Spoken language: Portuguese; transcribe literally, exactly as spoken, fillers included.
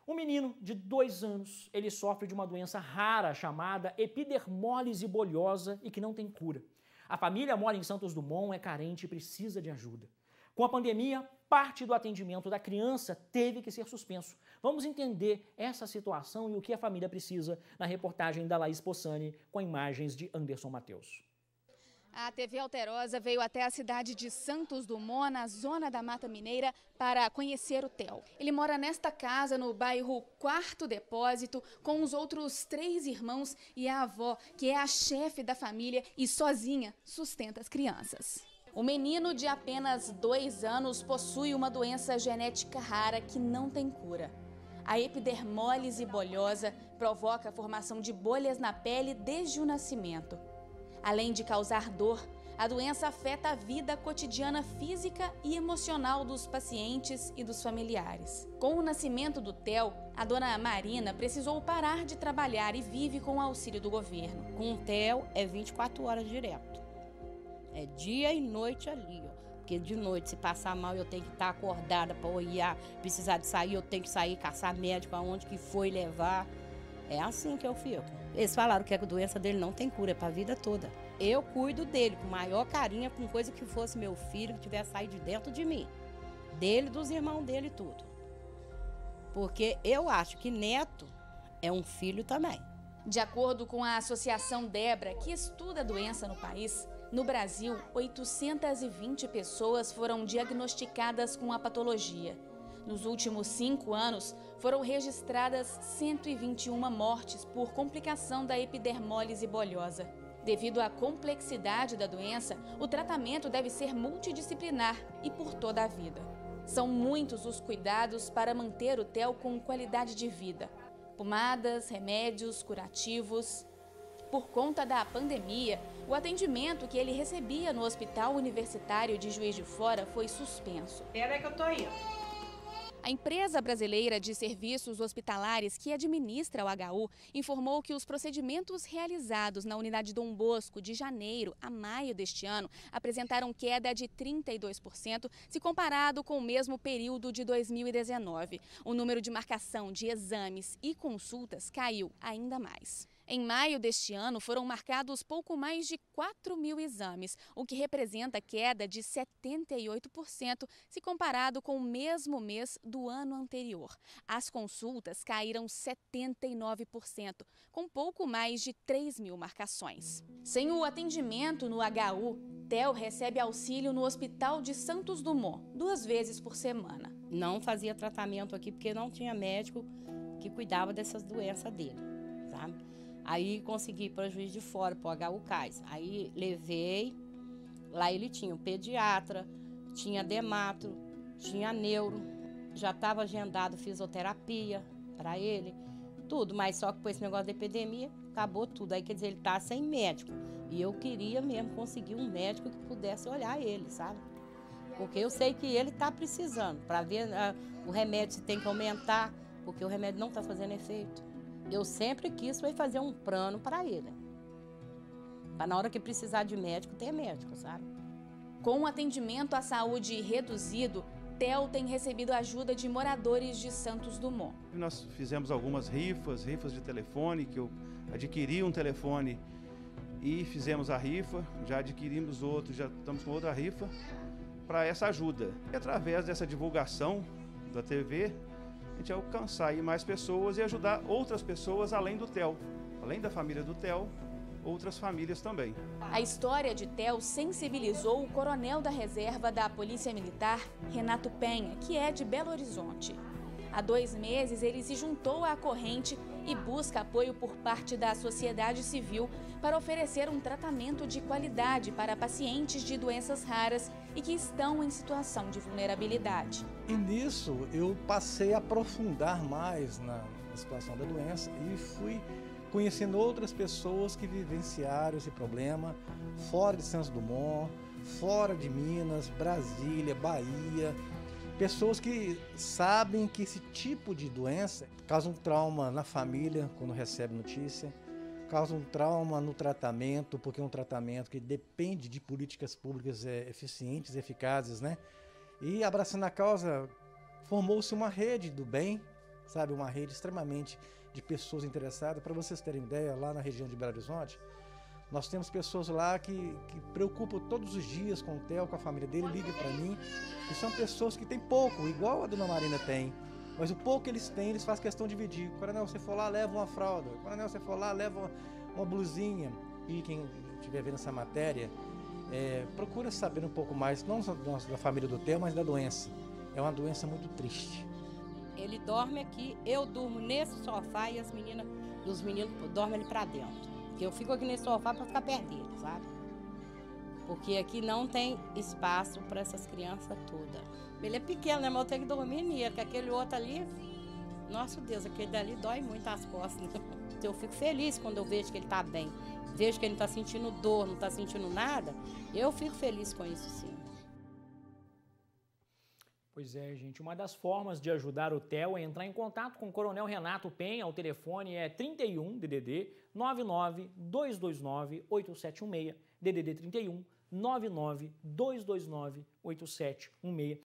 Um menino de dois anos, ele sofre de uma doença rara chamada epidermólise bolhosa e que não tem cura. A família mora em Santos Dumont, é carente e precisa de ajuda. Com a pandemia, parte do atendimento da criança teve que ser suspenso. Vamos entender essa situação e o que a família precisa na reportagem da Laís Possani com imagens de Anderson Mateus. A T V Alterosa veio até a cidade de Santos Dumont, na zona da Mata Mineira, para conhecer o Theo. Ele mora nesta casa, no bairro Quarto Depósito, com os outros três irmãos e a avó, que é a chefe da família e sozinha sustenta as crianças. O menino de apenas dois anos possui uma doença genética rara que não tem cura. A epidermólise bolhosa provoca a formação de bolhas na pele desde o nascimento. Além de causar dor, a doença afeta a vida cotidiana física e emocional dos pacientes e dos familiares. Com o nascimento do Theo, a dona Marina precisou parar de trabalhar e vive com o auxílio do governo. Com o Theo é vinte e quatro horas direto. É dia e noite ali, ó. Porque de noite, se passar mal, eu tenho que estar acordada para olhar. Precisar de sair, eu tenho que sair, caçar médico aonde que foi levar. É assim que eu fico. Eles falaram que a doença dele não tem cura, é para a vida toda. Eu cuido dele com maior carinho, com coisa que fosse meu filho, que tivesse saído de dentro de mim. Dele, dos irmãos dele e tudo. Porque eu acho que neto é um filho também. De acordo com a Associação Debra, que estuda a doença no país, no Brasil, oitocentas e vinte pessoas foram diagnosticadas com a patologia. Nos últimos cinco anos, foram registradas cento e vinte e uma mortes por complicação da epidermólise bolhosa. Devido à complexidade da doença, o tratamento deve ser multidisciplinar e por toda a vida. São muitos os cuidados para manter o Theo com qualidade de vida. Pomadas, remédios, curativos. Por conta da pandemia, o atendimento que ele recebia no Hospital Universitário de Juiz de Fora foi suspenso. Espera aí que eu tô indo. A empresa brasileira de serviços hospitalares que administra o H U informou que os procedimentos realizados na unidade Dom Bosco de janeiro a maio deste ano apresentaram queda de trinta e dois por cento se comparado com o mesmo período de dois mil e dezenove. O número de marcação de exames e consultas caiu ainda mais. Em maio deste ano, foram marcados pouco mais de quatro mil exames, o que representa queda de setenta e oito por cento se comparado com o mesmo mês do ano anterior. As consultas caíram setenta e nove por cento, com pouco mais de três mil marcações. Sem o atendimento no H U, Theo recebe auxílio no Hospital de Santos Dumont, duas vezes por semana. Não fazia tratamento aqui porque não tinha médico que cuidava dessas doenças dele, sabe? Aí consegui ir para Juiz de Fora, para o H U Cais. Aí levei, lá ele tinha um pediatra, tinha dermato, tinha neuro, já estava agendado fisioterapia para ele, tudo. Mas só que com esse negócio da epidemia, acabou tudo. Aí quer dizer, ele está sem médico. E eu queria mesmo conseguir um médico que pudesse olhar ele, sabe? Porque eu sei que ele está precisando, para ver uh, o remédio se tem que aumentar, porque o remédio não está fazendo efeito. Eu sempre quis foi fazer um plano para ele. Para na hora que precisar de médico, ter médico, sabe? Com o atendimento à saúde reduzido, Theo tem recebido ajuda de moradores de Santos Dumont. Nós fizemos algumas rifas, rifas de telefone, que eu adquiri um telefone e fizemos a rifa, já adquirimos outro, já estamos com outra rifa para essa ajuda. E através dessa divulgação da T V, a gente alcançar aí mais pessoas e ajudar outras pessoas além do Theo, além da família do Theo, outras famílias também. A história de Theo sensibilizou o coronel da reserva da Polícia Militar, Renato Penha, que é de Belo Horizonte. Há dois meses ele se juntou à corrente e busca apoio por parte da sociedade civil para oferecer um tratamento de qualidade para pacientes de doenças raras e que estão em situação de vulnerabilidade. E nisso eu passei a aprofundar mais na, na situação da doença e fui conhecendo outras pessoas que vivenciaram esse problema fora de Santos Dumont, fora de Minas, Brasília, Bahia. Pessoas que sabem que esse tipo de doença causa um trauma na família quando recebe notícia, causa um trauma no tratamento, porque é um tratamento que depende de políticas públicas é, eficientes, eficazes, né? E abraçando a causa, formou-se uma rede do bem sabe? Uma rede extremamente de pessoas interessadas. Para vocês terem ideia, lá na região de Belo Horizonte, nós temos pessoas lá que, que preocupam todos os dias com o Theo, com a família dele, ligam para mim, e são pessoas que têm pouco, igual a dona Marina tem, mas o pouco que eles têm, eles fazem questão de dividir. Coronel, você for lá, leva uma fralda. Coronel, você for lá, leva uma, uma blusinha. E quem estiver vendo essa matéria, é, procura saber um pouco mais, não só da família do Theo, mas da doença. É uma doença muito triste. Ele dorme aqui, eu durmo nesse sofá e as meninas, os meninos dormem ali pra dentro. Porque eu fico aqui nesse sofá para ficar perto dele, sabe? Porque aqui não tem espaço para essas crianças todas. Ele é pequeno, né? Mas eu tenho que dormir nele, porque aquele outro ali, nosso Deus, aquele dali dói muito as costas. Eu fico feliz quando eu vejo que ele tá bem. Vejo que ele não tá sentindo dor, não tá sentindo nada. Eu fico feliz com isso, sim. Pois é, gente. Uma das formas de ajudar o Theo é entrar em contato com o Coronel Renato Penha. O telefone é trinta e um D D D nove nove dois dois nove oito sete um seis, D D D trinta e um nove nove dois dois nove oito sete um seis.